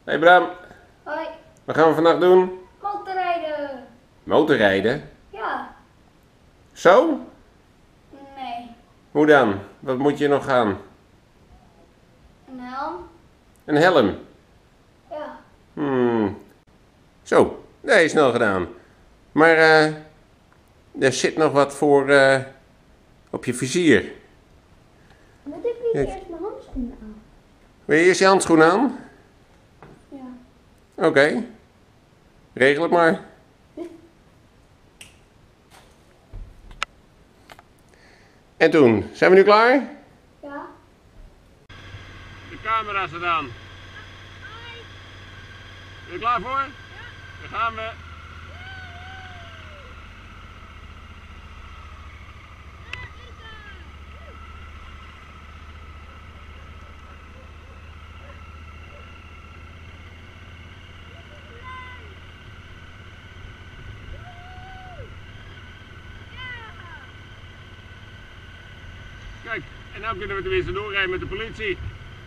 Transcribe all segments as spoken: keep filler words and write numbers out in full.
Hey Bram, Hoi, wat gaan we vandaag doen? motorrijden. Motorrijden? Ja, Zo? nee. Hoe dan? Wat moet je nog gaan? Een helm? Een helm? Ja. Hmm. Zo, nee, snel gedaan. Maar eh, er zit nog wat voor eh, op je vizier. Moet ik niet Kijk. eerst mijn handschoenen aan? Wil je eerst je handschoenen aan? Ja. Oké. Regel het maar. En toen, zijn we nu klaar? Ja. De camera staat aan. Ben je klaar voor? Ja. Daar gaan we. Kijk, en nu kunnen we tenminste doorrijden met de politie.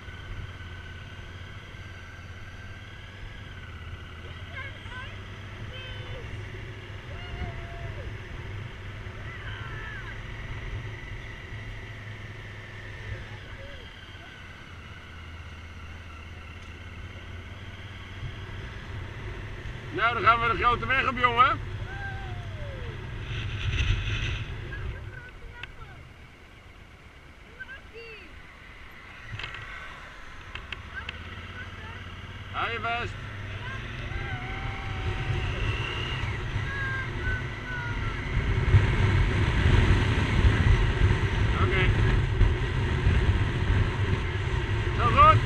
Nou, dan gaan we de grote weg op, jongen. Hou je best. Oké. Zo goed.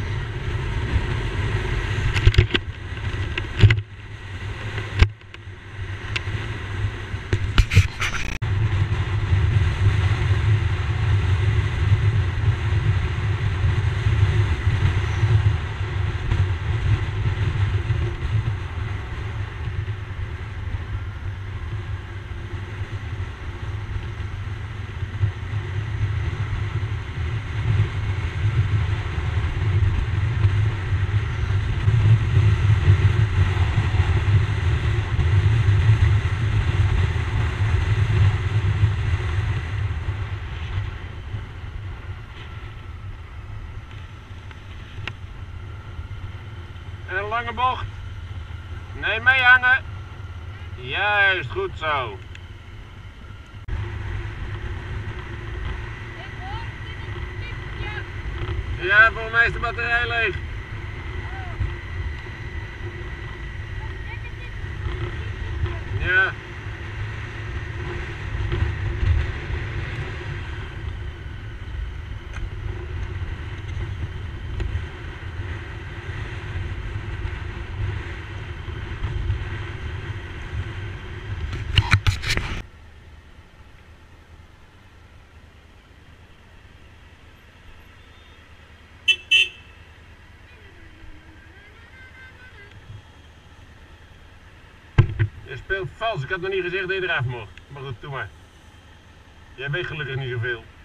En een lange bocht. Nee, mee hangen. Juist, goed zo. Ja, volgens mij is de batterij leeg. Ja. Je speelt vals, ik had nog niet gezegd dat je eraf mocht. Maar goed, doe maar. Jij weet gelukkig niet zoveel.